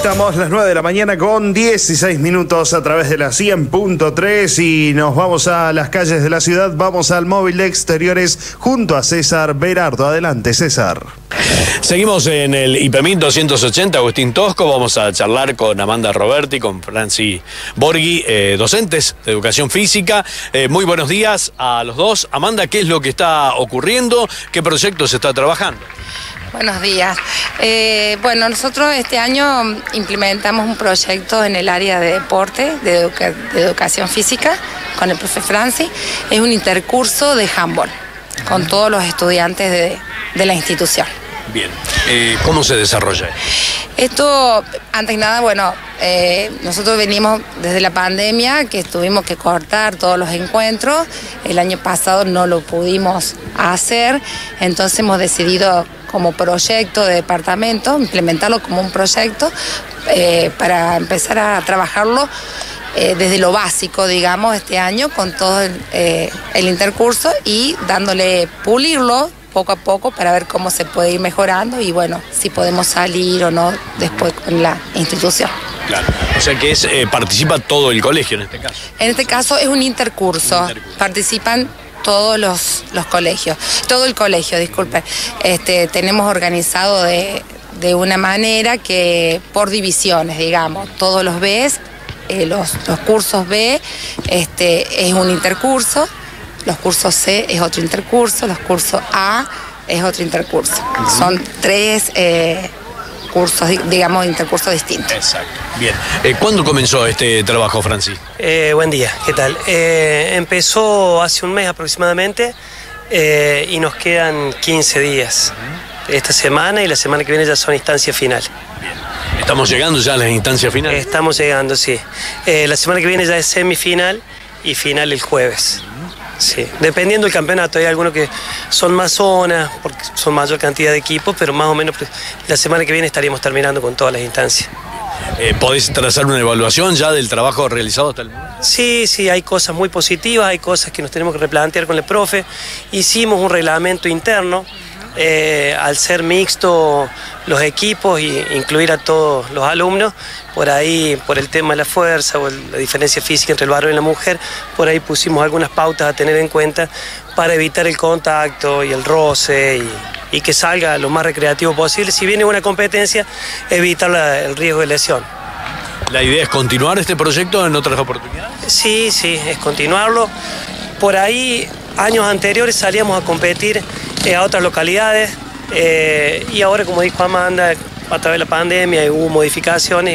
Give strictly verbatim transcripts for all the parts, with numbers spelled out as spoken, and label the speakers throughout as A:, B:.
A: Estamos las nueve de la mañana con dieciséis minutos a través de la cien punto tres y nos vamos a las calles de la ciudad. Vamos al móvil de exteriores junto a César Berardo. Adelante, César.
B: Seguimos en el I P M I doscientos ochenta, Agustín Tosco. Vamos a charlar con Amanda Roberti, con Franci Borghi, eh, docentes de educación física. Eh, muy buenos días a los dos. Amanda, ¿qué es lo que está ocurriendo? ¿Qué proyecto se está trabajando?
C: Buenos días. Eh, bueno, nosotros este año implementamos un proyecto en el área de deporte, de, educa de educación física, con el profe Franci. Es un intercurso de handball, con todos los estudiantes de, de la institución.
B: Bien. Eh, ¿Cómo se desarrolla?
C: Esto, antes que nada, bueno, eh, nosotros venimos desde la pandemia, que tuvimos que cortar todos los encuentros. El año pasado no lo pudimos hacer, entonces hemos decidido como proyecto de departamento, implementarlo como un proyecto eh, para empezar a trabajarlo eh, desde lo básico, digamos, este año con todo el, eh, el intercurso y dándole, pulirlo poco a poco para ver cómo se puede ir mejorando y bueno, si podemos salir o no después con la institución.
B: Claro, o sea que es, eh, participa todo el colegio en este caso.
C: En este caso es un intercurso, un intercurso. Participan todos los, los colegios, todo el colegio, disculpen. Este, tenemos organizado de, de una manera que por divisiones, digamos, todos los B, eh, los, los cursos B este, es un intercurso, los cursos C es otro intercurso, los cursos A es otro intercurso. Uh-huh. Son tres eh, cursos, digamos, intercursos distintos.
B: Exacto. Bien. Eh, ¿Cuándo comenzó este trabajo, Franci?
D: Eh, buen día, ¿qué tal? Eh, empezó hace un mes aproximadamente eh, y nos quedan quince días. Uh-huh. Esta semana y la semana que viene ya son instancias finales.
B: Bien. ¿Estamos llegando ya a las instancias finales?
D: Estamos llegando, sí. Eh, la semana que viene ya es semifinal y final el jueves. Sí, dependiendo del campeonato, hay algunos que son más zonas, porque son mayor cantidad de equipos, pero más o menos la semana que viene estaríamos terminando con todas las instancias.
B: Eh, ¿Podés trazar una evaluación ya del trabajo realizado hasta el momento?
D: Sí, sí, hay cosas muy positivas, hay cosas que nos tenemos que replantear con el profe. Hicimos un reglamento interno, eh, al ser mixto los equipos e incluir a todos los alumnos, por ahí, por el tema de la fuerza o la diferencia física entre el varón y la mujer, por ahí pusimos algunas pautas a tener en cuenta para evitar el contacto y el roce y, y que salga lo más recreativo posible. Si viene una competencia, evitar la, el riesgo de lesión.
B: ¿La idea es continuar este proyecto en otras oportunidades?
D: Sí, sí, es continuarlo. Por ahí, años anteriores salíamos a competir eh, a otras localidades eh, y ahora, como dijo Amanda, a través de la pandemia hubo modificaciones.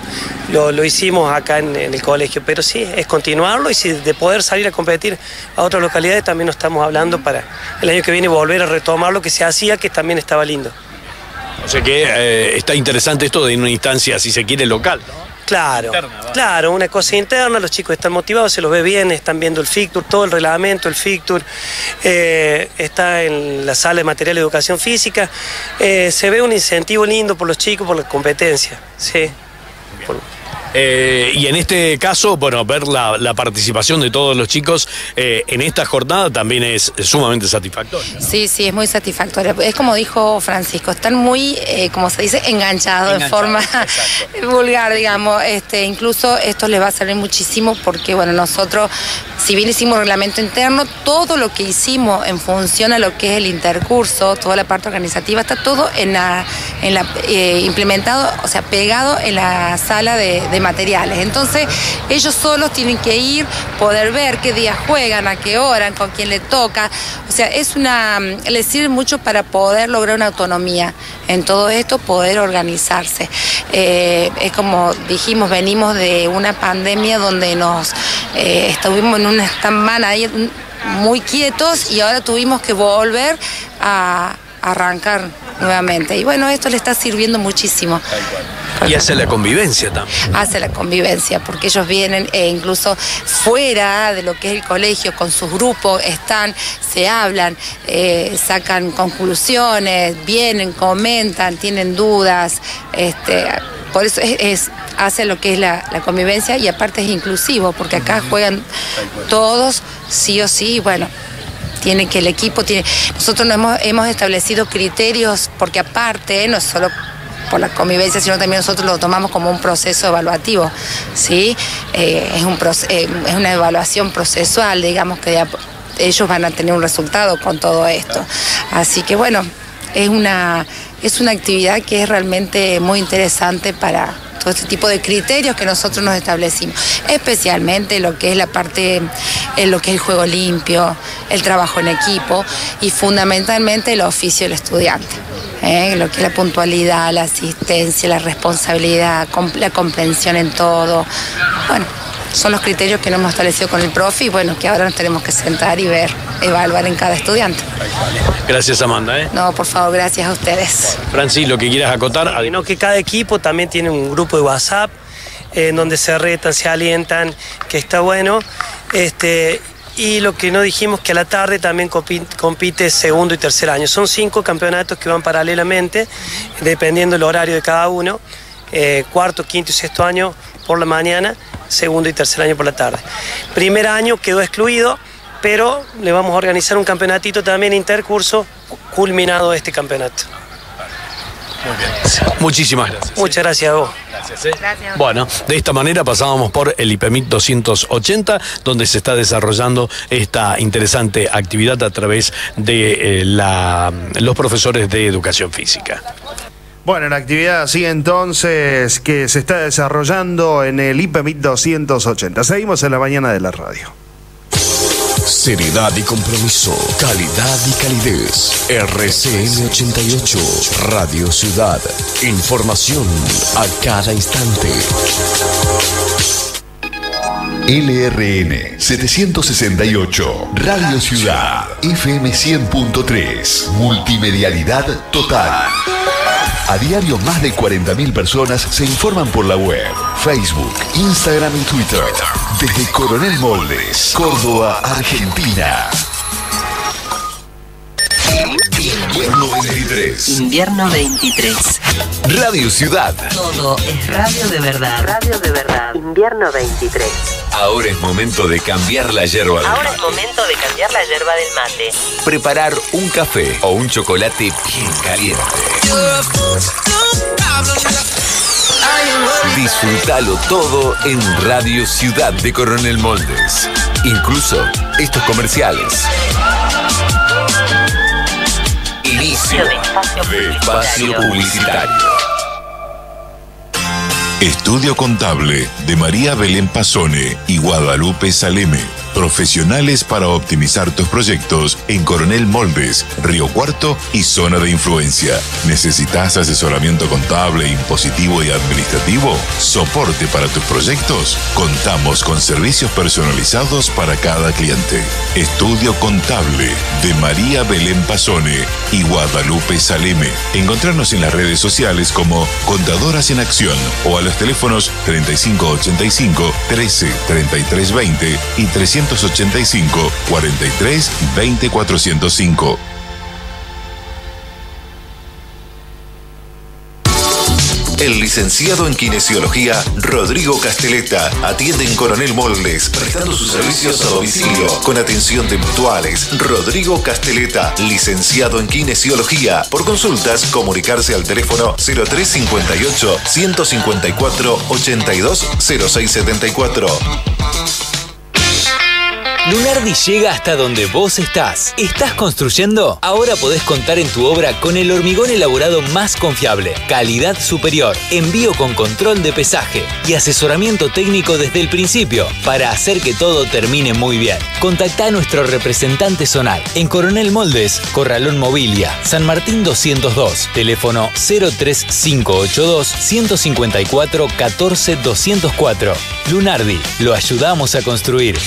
D: Lo, lo hicimos acá en, en el colegio, pero sí, es continuarlo y si de poder salir a competir a otras localidades también nos estamos hablando para el año que viene volver a retomar lo que se hacía, que también estaba lindo.
B: O sea que eh, está interesante esto de una instancia, si se quiere, local, ¿no?
D: Claro, interna, claro, una cosa interna, los chicos están motivados, se los ve bien, están viendo el Fictur, todo el reglamento, el Fictur, eh, está en la sala de material de educación física, eh, se ve un incentivo lindo por los chicos, por la competencia, sí. Por...
B: Eh, y en este caso, bueno, ver la, la participación de todos los chicos eh, en esta jornada también es, es sumamente satisfactorio, ¿no?
C: Sí, sí, es muy satisfactorio. Es como dijo Francisco, están muy, eh, como se dice, enganchados Enganchado, de forma exacto. vulgar, digamos. Este, incluso esto les va a servir muchísimo porque, bueno, nosotros, si bien hicimos reglamento interno, todo lo que hicimos en función a lo que es el intercurso, toda la parte organizativa, está todo en la, en la eh, implementado, o sea, pegado en la sala de, de materiales. Entonces, ellos solos tienen que ir, poder ver qué días juegan, a qué hora, con quién le toca. O sea, es una, les sirve mucho para poder lograr una autonomía en todo esto, poder organizarse. Eh, es como dijimos, venimos de una pandemia donde nos eh, estuvimos en una stand-by ahí muy quietos y ahora tuvimos que volver a arrancar nuevamente. Y bueno, esto le está sirviendo muchísimo.
B: Y hace la convivencia también.
C: Hace la convivencia, porque ellos vienen e incluso fuera de lo que es el colegio, con sus grupos, están, se hablan, eh, sacan conclusiones, vienen, comentan, tienen dudas. Este, por eso es, es hace lo que es la, la convivencia y aparte es inclusivo, porque acá juegan todos, sí o sí, bueno. Tiene que el equipo tiene. Nosotros no hemos, hemos establecido criterios, porque aparte, no solo por la convivencia, sino también nosotros lo tomamos como un proceso evaluativo, ¿sí? Eh, es, un proce- eh, es una evaluación procesual, digamos que de, ellos van a tener un resultado con todo esto. Así que bueno, es una, es una actividad que es realmente muy interesante para todo este tipo de criterios que nosotros nos establecimos, especialmente lo que es la parte, en lo que es el juego limpio, el trabajo en equipo y fundamentalmente el oficio del estudiante. ¿eh? Lo que es la puntualidad, la asistencia, la responsabilidad, la comprensión en todo. Bueno, son los criterios que nos hemos establecido con el profe y bueno, que ahora nos tenemos que sentar y ver, evaluar en cada estudiante.
B: Gracias, Amanda. ¿eh?
C: No, por favor, gracias a ustedes.
B: Francis, lo que quieras acotar.
D: Sino que cada equipo también tiene un grupo de WhatsApp eh, en donde se retan, se alientan, que está bueno. Este, y lo que no dijimos, que a la tarde también compite segundo y tercer año. Son cinco campeonatos que van paralelamente, dependiendo del horario de cada uno. Eh, cuarto, quinto y sexto año por la mañana, segundo y tercer año por la tarde. Primer año quedó excluido, pero le vamos a organizar un campeonatito también intercurso culminado este campeonato.
B: Muy bien. Muchísimas gracias.
D: Muchas gracias a vos.
B: Gracias, ¿eh? Gracias. Bueno, de esta manera pasábamos por el IPEMIC doscientos ochenta, donde se está desarrollando esta interesante actividad a través de eh, la, los profesores de educación física.
A: Bueno, la actividad así entonces que se está desarrollando en el IPEMIC doscientos ochenta. Seguimos en la mañana de la radio.
E: Seriedad y compromiso, calidad y calidez. R C N ochenta y ocho, Radio Ciudad. Información a cada instante.
F: L R N setecientos sesenta y ocho, Radio Ciudad, F M cien punto tres, multimedialidad total. A diario más de cuarenta mil personas se informan por la web, Facebook, Instagram y Twitter. Desde Coronel Moldes, Córdoba, Argentina. Invierno veintitrés.
G: Invierno veintitrés.
F: Radio Ciudad.
G: Todo es radio de verdad. Radio de verdad. Invierno veintitrés.
F: Ahora es momento de cambiar la yerba del
G: Ahora
F: mate.
G: es momento de cambiar la yerba del mate.
F: Preparar un café o un chocolate bien caliente. Disfrútalo todo en Radio Ciudad de Coronel Moldes. Incluso estos comerciales. Inicio de espacio publicitario.
H: Estudio Contable de María Belén Pasone y Guadalupe Saleme. Profesionales para optimizar tus proyectos en Coronel Moldes, Río Cuarto y zona de influencia. ¿Necesitas asesoramiento contable, impositivo y administrativo? ¿Soporte para tus proyectos? Contamos con servicios personalizados para cada cliente. Estudio Contable de María Belén Pasone y Guadalupe Saleme. Encontrarnos en las redes sociales como Contadoras en Acción o a los teléfonos treinta y cinco ochenta y cinco, trece, treinta y tres veinte y trescientos ochenta y cinco, cuarenta y tres, veinte, cuatrocientos cinco.
F: El licenciado en Kinesiología, Rodrigo Casteleta, atiende en Coronel Moldes, prestando sus servicios a domicilio, con atención de mutuales. Rodrigo Casteleta, licenciado en Kinesiología. Por consultas, comunicarse al teléfono cero tres cincuenta y ocho, ciento cincuenta y cuatro, ochenta y dos, cero seis setenta y cuatro.
I: Lunardi llega hasta donde vos estás. ¿Estás construyendo? Ahora podés contar en tu obra con el hormigón elaborado más confiable, calidad superior, envío con control de pesaje y asesoramiento técnico desde el principio para hacer que todo termine muy bien. Contactá a nuestro representante zonal en Coronel Moldes, Corralón Mobilia, San Martín doscientos dos, teléfono cero tres cinco ocho dos, ciento cincuenta y cuatro, catorce, doscientos cuatro. Lunardi, lo ayudamos a construir.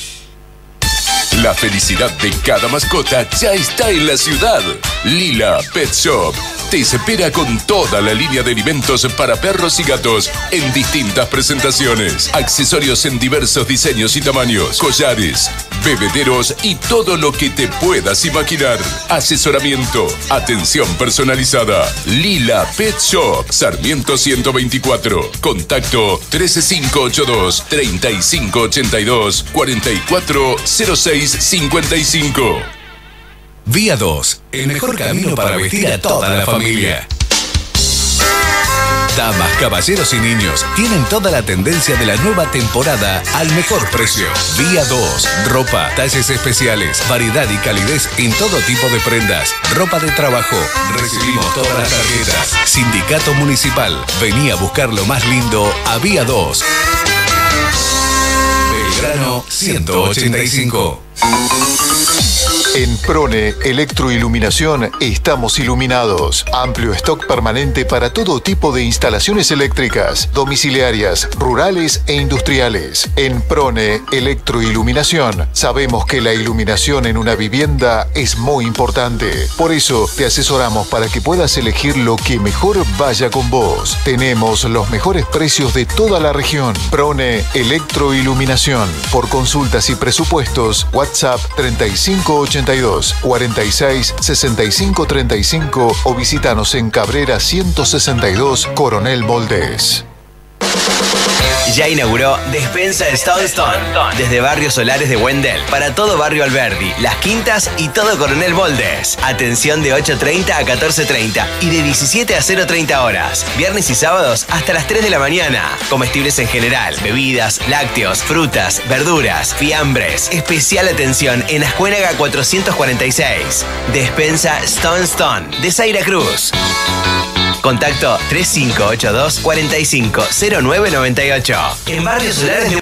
J: La felicidad de cada mascota ya está en la ciudad. Lila Pet Shop te espera con toda la línea de alimentos para perros y gatos en distintas presentaciones. Accesorios en diversos diseños y tamaños, collares, bebederos y todo lo que te puedas imaginar. Asesoramiento, atención personalizada. Lila Pet Shop, Sarmiento ciento veinticuatro. Contacto trece cinco ocho dos, treinta y cinco ochenta y dos, cuarenta y cuatro cero seis cincuenta y cinco.
F: Vía dos, el mejor camino para vestir a toda la familia.
K: Damas, caballeros y niños tienen toda la tendencia de la nueva temporada al mejor precio. Vía dos, ropa, talles especiales, variedad y calidez en todo tipo de prendas. Ropa de trabajo. Recibimos todas las tarjetas. Sindicato Municipal. Vení a buscar lo más lindo a Vía dos. Belgrano ciento ochenta y cinco.
F: En Prone Electroiluminación estamos iluminados. Amplio stock permanente para todo tipo de instalaciones eléctricas, domiciliarias, rurales e industriales. En Prone Electroiluminación sabemos que la iluminación en una vivienda es muy importante. Por eso te asesoramos para que puedas elegir lo que mejor vaya con vos. Tenemos los mejores precios de toda la región. Prone Electroiluminación. Por consultas y presupuestos, WhatsApp treinta y cinco ochenta y dos, cuarenta y seis, sesenta y cinco treinta y cinco o visítanos en Cabrera ciento sesenta y dos, Coronel Moldés.
L: Ya inauguró Despensa Stone Stone, desde Barrios Solares de Wendell para todo Barrio Alberdi, Las Quintas y todo Coronel Moldes. Atención de ocho treinta a catorce treinta y de diecisiete a cero treinta horas. Viernes y sábados hasta las tres de la mañana. Comestibles en general, bebidas, lácteos, frutas, verduras, fiambres. Especial atención en Ascuénaga cuatrocientos cuarenta y seis. Despensa Stone Stone de Zaira Cruz. Contacto tres cinco ocho dos, cuarenta y cinco, cero nueve noventa y ocho. En Barrios Solares de